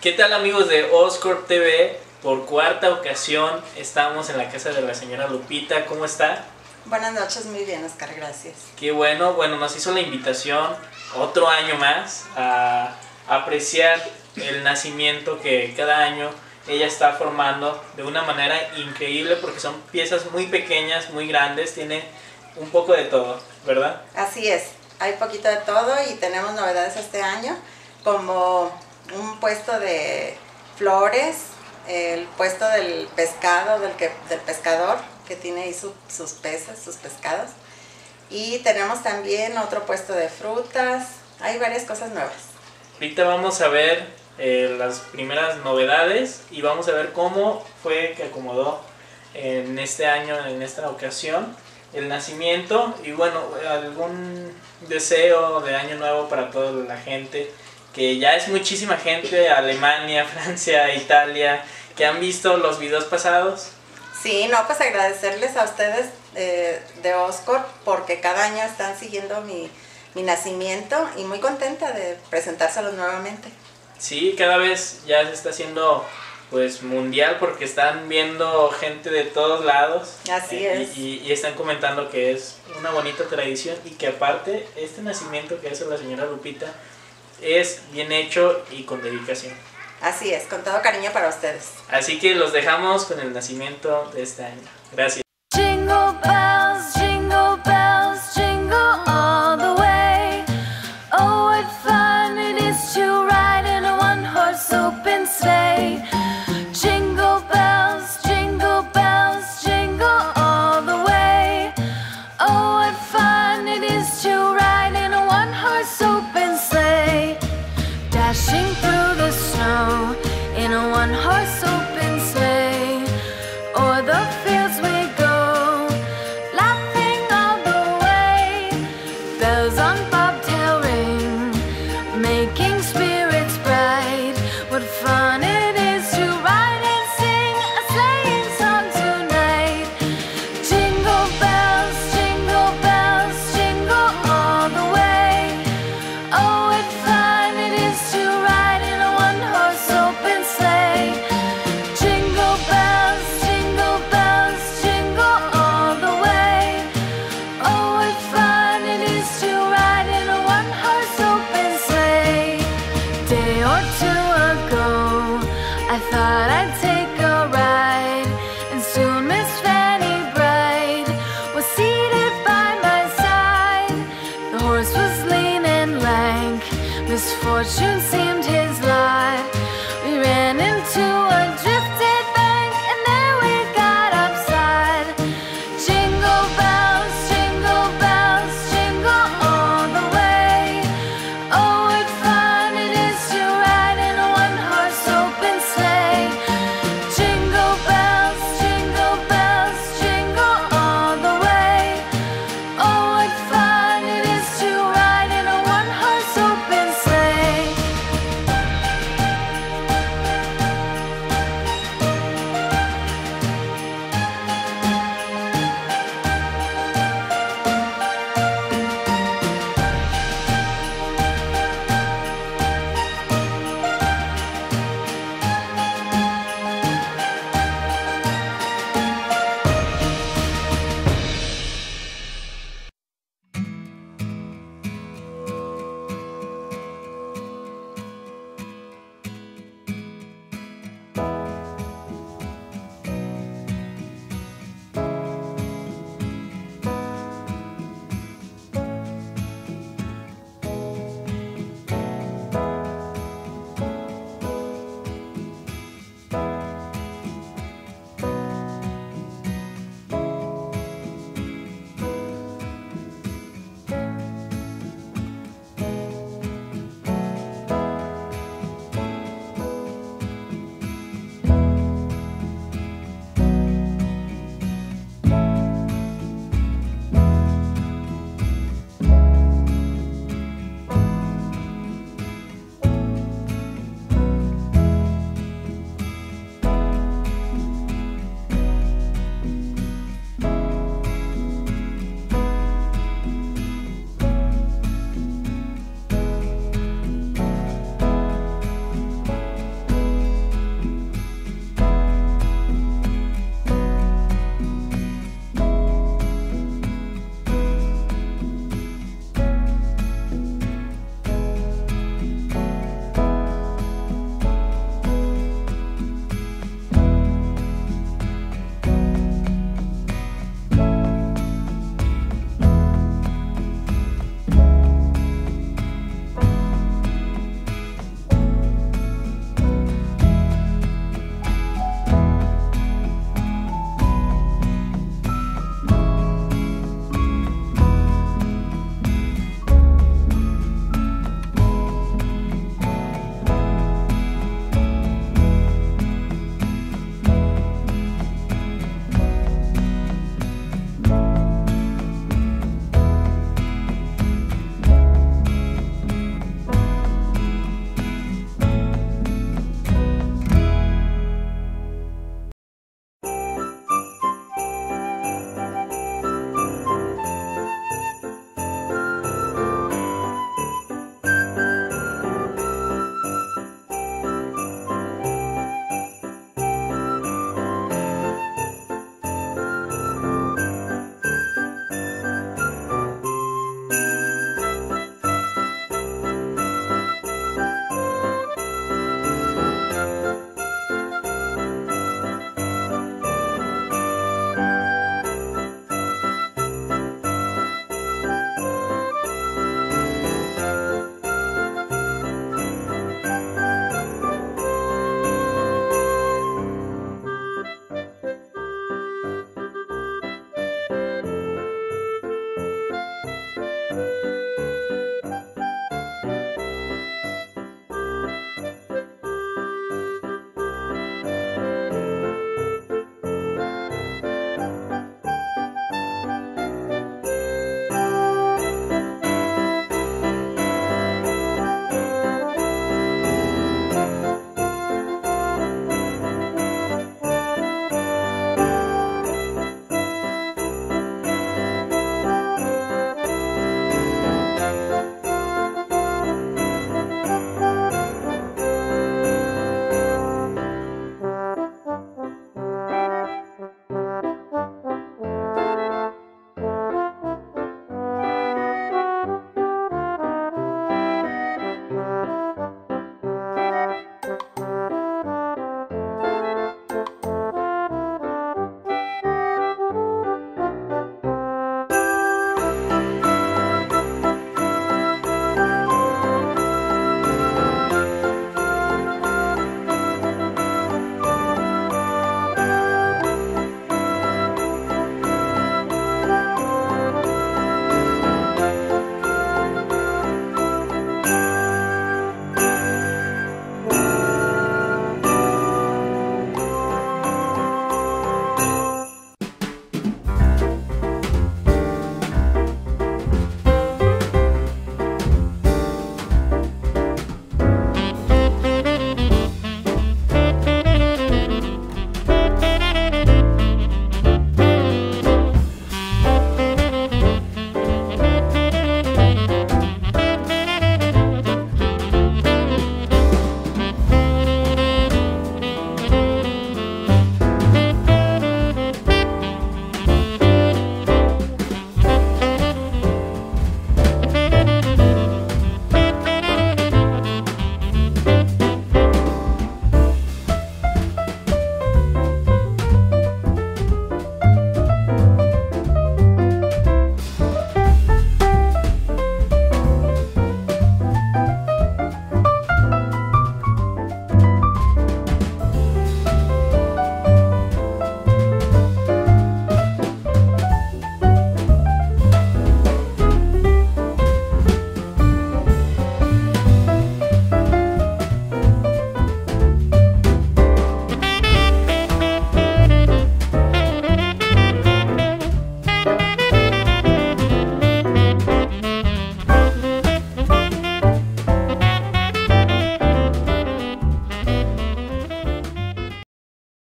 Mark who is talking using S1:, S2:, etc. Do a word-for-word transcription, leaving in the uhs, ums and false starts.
S1: ¿Qué tal, amigos de Oscorp T V? Por cuarta ocasión estamos en la casa de la señora Lupita. ¿Cómo está?
S2: Buenas noches, muy bien, Oscar, gracias.
S1: Qué bueno, bueno, nos hizo la invitación otro año más a apreciar el nacimiento que cada año ella está formando de una manera increíble, porque son piezas muy pequeñas, muy grandes, tiene un poco de todo, ¿verdad?
S2: Así es, hay poquito de todo y tenemos novedades este año, como un puesto de flores, el puesto del pescado, del, que, del pescador, que tiene ahí su, sus peces, sus pescados. Y tenemos también otro puesto de frutas, hay varias cosas nuevas.
S1: Ahorita vamos a ver eh, las primeras novedades y vamos a ver cómo fue que acomodó en este año, en esta ocasión, el nacimiento. Y bueno, algún deseo de año nuevo para toda la gente, que ya es muchísima gente, Alemania, Francia, Italia, que han visto los videos pasados.
S2: Sí, no, pues agradecerles a ustedes eh, de Oscorp, porque cada año están siguiendo mi, mi nacimiento y muy contenta de presentárselos nuevamente.
S1: Sí, cada vez ya se está haciendo pues mundial, porque están viendo gente de todos lados.
S2: Así
S1: eh,
S2: es.
S1: Y, y están comentando que es una bonita tradición y que aparte este nacimiento que hace la señora Lupita es bien hecho y con dedicación.
S2: Así es, con todo cariño para ustedes.
S1: Así que los dejamos con el nacimiento de este año. Gracias.